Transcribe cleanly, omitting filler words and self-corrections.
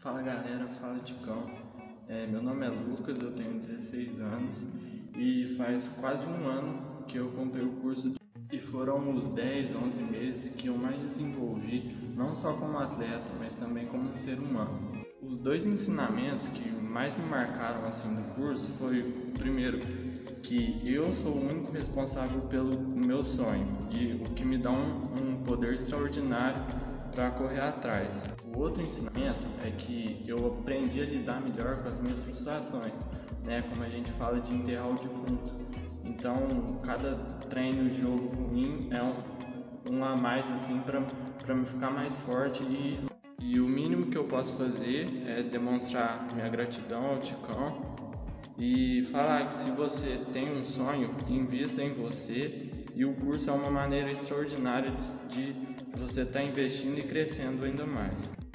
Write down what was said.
Fala galera, fala Ticão. Meu nome é Lucas, eu tenho 16 anos e faz quase um ano que eu comprei o curso e foram os 10, 11 meses que eu mais desenvolvi, não só como atleta, mas também como um ser humano. Os dois ensinamentos que mais me marcaram assim do curso foi, primeiro, que eu sou o único responsável pelo meu sonho e o que me dá um poder extraordinário para correr atrás. O outro ensinamento é que eu aprendi a lidar melhor com as minhas frustrações, né? Como a gente fala de enterrar o defunto. Então, cada treino, jogo ruim é um a mais assim para me ficar mais forte e o mínimo que eu posso fazer é demonstrar minha gratidão ao Ticão e falar que se você tem um sonho, invista em você, e o curso é uma maneira extraordinária de você estar investindo e crescendo ainda mais.